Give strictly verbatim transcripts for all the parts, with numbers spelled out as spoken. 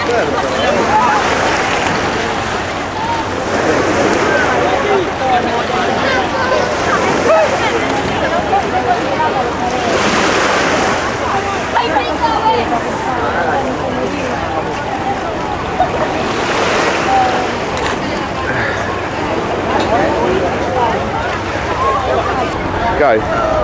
Go.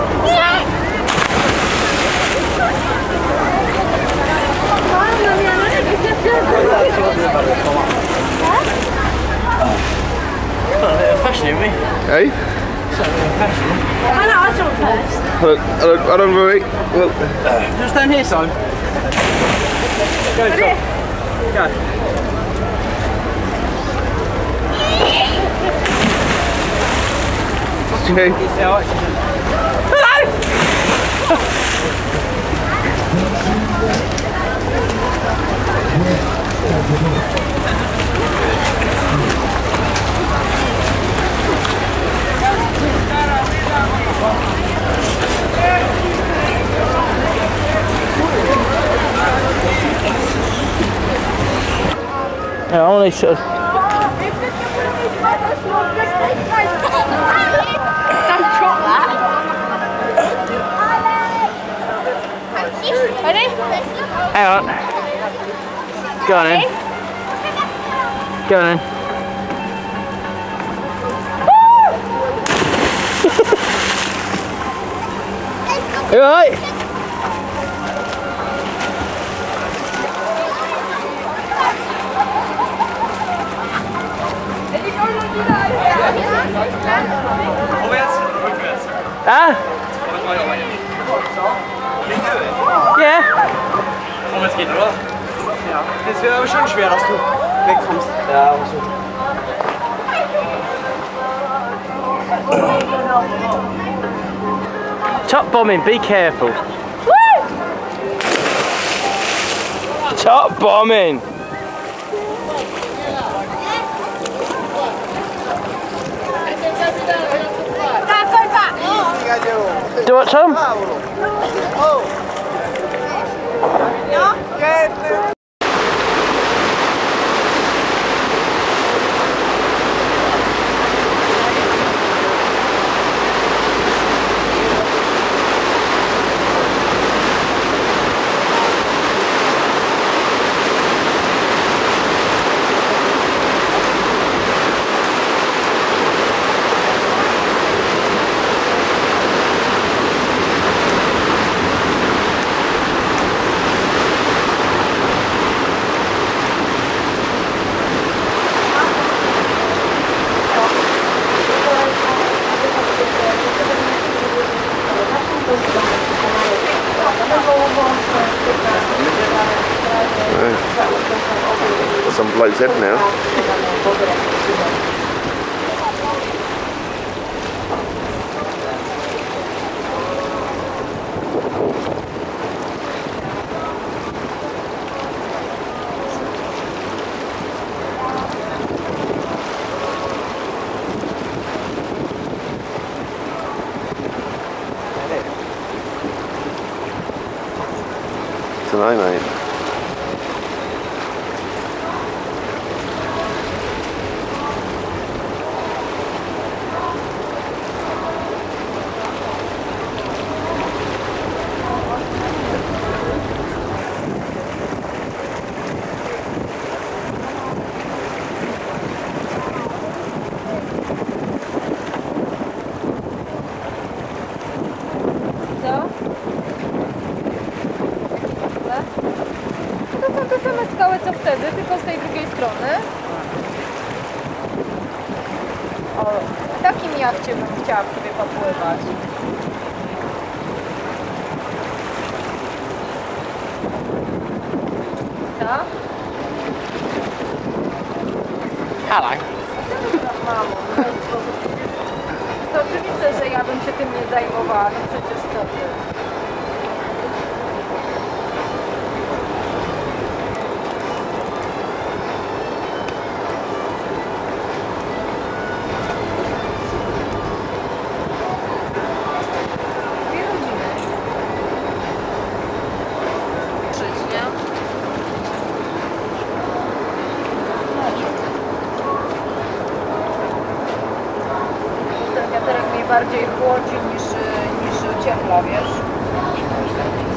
Fashion, me. Hey? I know, I jumped first. Hold on, hold on, hold on, wait, wait. Just stand here, Simon. Go, Tom. Go. Okay. Yeah, I only sort of. Ready? Hang on. Go on in. Go on in. You alright? Ah? Ja. Komm, es geht, oder? Ja. Das wäre aber schon schwer, dass du wegkommst. Ja, aber so. Top bombing, be careful. Woo! Top bombing. Do what, Tom? Some bloke's head now. Dunno, mate. Co wtedy, tylko z tej drugiej strony. O, takim jachcie bym chciała w sobie popływać. Co? Hello. Mamo, to oczywiste, że ja bym się tym nie zajmowała, no przecież co ty? bardziej chłodzi niż, niż ociepla, wiesz?